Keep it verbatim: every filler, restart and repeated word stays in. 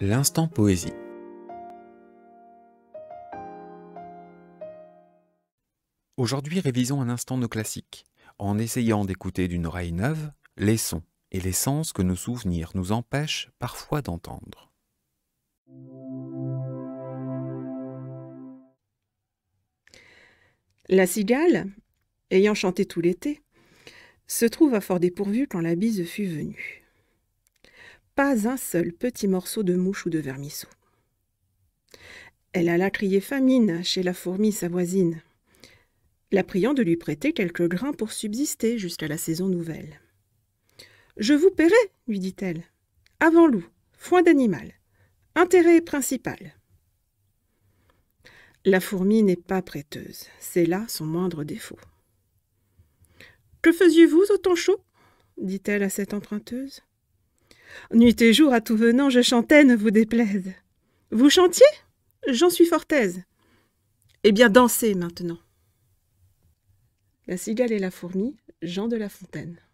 L'instant poésie. Aujourd'hui, révisons un instant nos classiques, en essayant d'écouter d'une oreille neuve les sons et les sens que nos souvenirs nous empêchent parfois d'entendre. La cigale, ayant chanté tout l'été, se trouve à fort dépourvue quand la bise fut venue. Pas un seul petit morceau de mouche ou de vermisseau. Elle alla crier famine chez la fourmi sa voisine, la priant de lui prêter quelques grains pour subsister jusqu'à la saison nouvelle. « Je vous paierai, lui dit-elle, avant loup, foin d'animal, intérêt principal. » La fourmi n'est pas prêteuse, c'est là son moindre défaut. « Que faisiez-vous au temps chaud ?» dit-elle à cette emprunteuse. « Nuit et jour à tout venant, je chantais, ne vous déplaise. Vous chantiez? J'en suis fort aise. Eh bien, dansez maintenant. » La cigale et la fourmi, Jean de La Fontaine.